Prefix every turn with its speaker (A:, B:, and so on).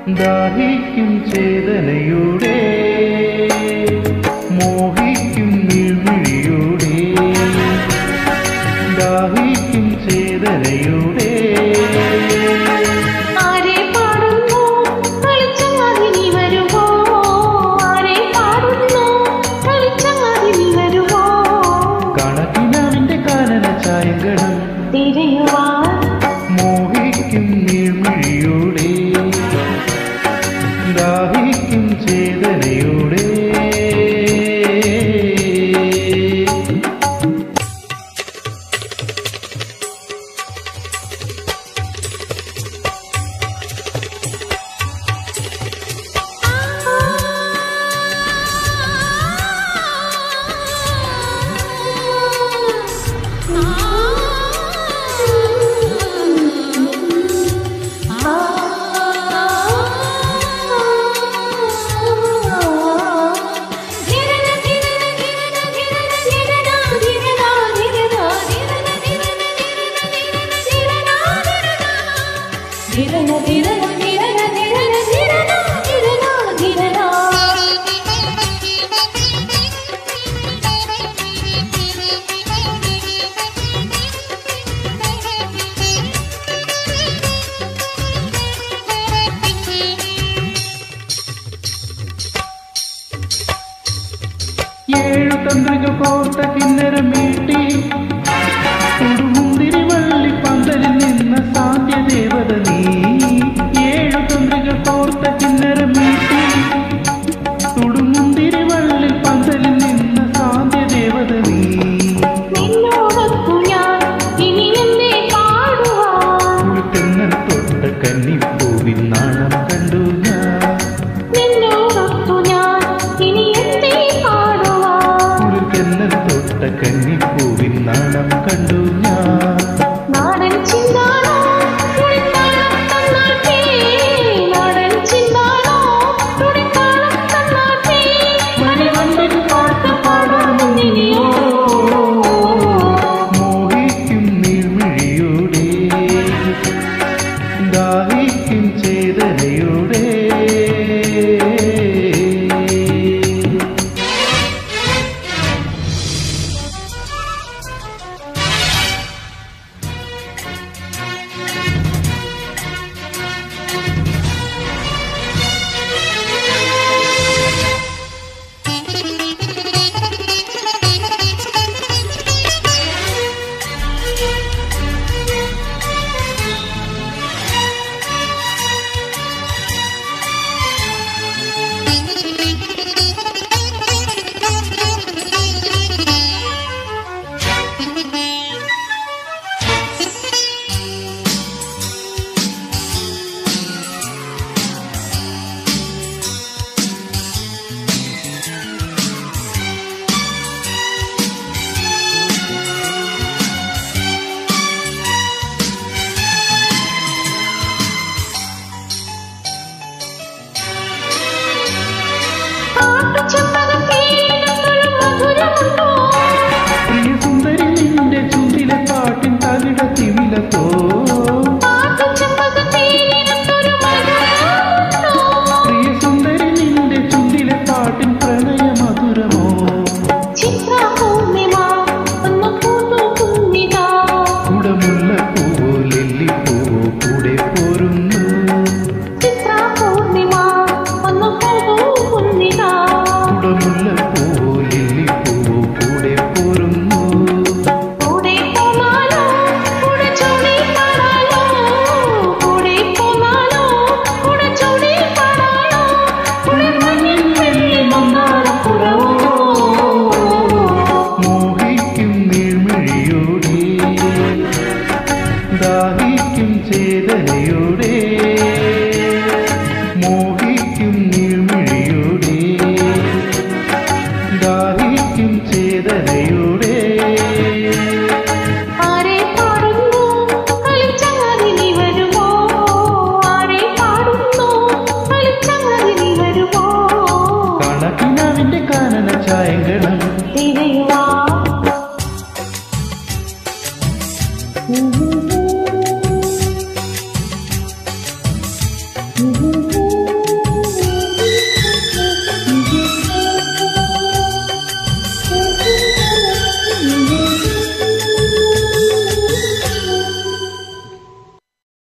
A: ദാഹിക്കും ചേതനയുടെ മോഹിക്കും നീർമിഴിയുടെ ദാഹിക്കും ചേതനയുടെ കണക്കിനാവിന്റെ കാനന ചായങ്ങളും മോഹിക്കും നീർമിഴിയുടെ ദാഹിക്കും ചേതനയുടെ ഏഴു തന്ത്രികൾ കോർത്ത കിന്നരം മീട്ടി തുടുമുന്തിരി വള്ളി പന്തലിൽ നിന്ന സാന്ധ്യദേവത നീ ഏഴു തന്ത്രികൾ കോർത്ത കിന്നരം മീട്ടി തുടുമുന്തിരി വള്ളി പന്തലിൽ നിന്ന സാന്ധ്യദേവത നീ തെന്നൽ തൊട്ട കന്നിപ്പൂവിൻ നാണം കണ്ടു കന്നിപ്പൂവിൻ നാണം കണ്ടു ഞാൻ നാടൻ ചിന്താണോ മണിവണ്ടിൻ പാട്ട് പാടാമെന്നിനിയോ മോഹിക്കും നീർമിഴിയുടെ ദാഹിക്കും ചേതനയുടെ പ്രിയ സുന്ദരി നിന്റെ ചുണ്ടിലെ പാട്ടിൻ തകിട തിമിലത്തോ